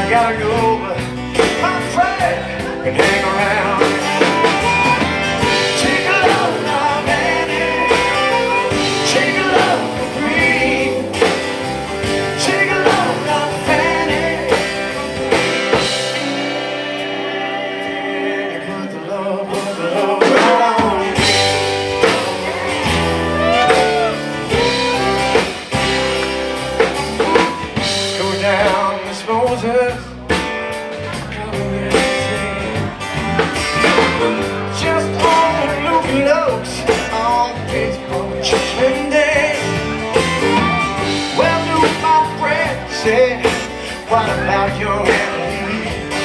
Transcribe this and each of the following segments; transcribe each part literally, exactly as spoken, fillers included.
gotta go, but I'm afraid and hang around. Take a load now, Annie. Take a load for green. Take a load now, Fanny. You put the load, put the load right on me. Go down, Miss Moses. Just on the looking looks on Facebook trending. Well, do my friend say, what about your Emily?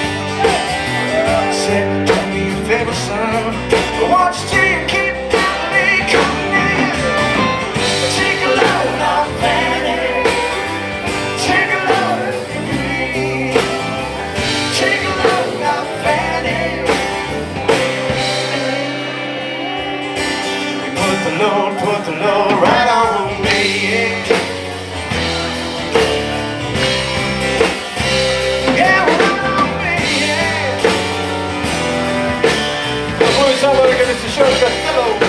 Said, do me a favor, son, but won't you take, keep Emily coming? Take a load off Fanny. Take a load of me. Take a load off Fanny. Put the load, put the load right on me, yeah. Yeah, right on me, yeah. Before somebody get us a show, Costello.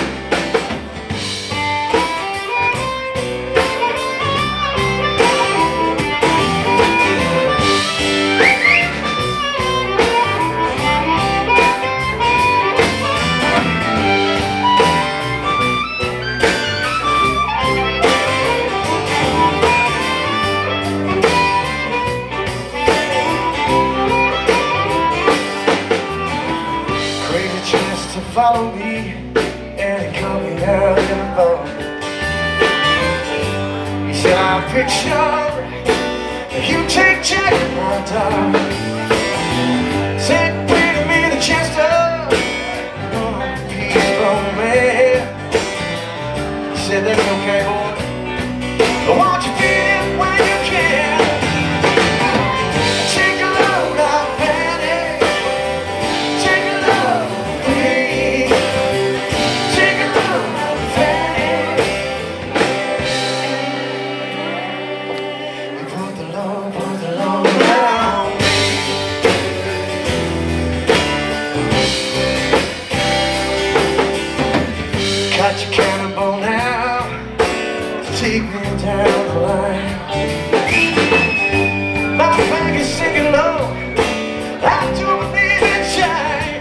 To follow me, and he called me out in the phone. He said, I'm picture, you take Jack, my dog. Said, bring me the chance to oh, peaceful man. He said, that's okay, boy, but won't you feel it when you can? Take a load off Fanny. Take a load. Got your cannonball now, take me down the line. My back is sinking low, I do believe in shine.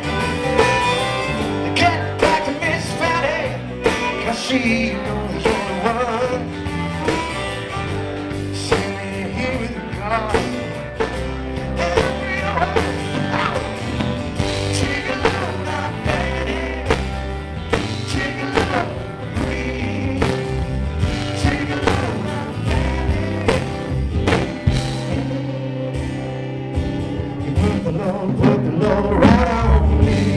Get back to Miss Fanny, cause she knows the only one. See me here with the God. Put the load, put the load right on me.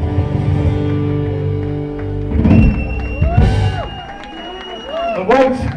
The whites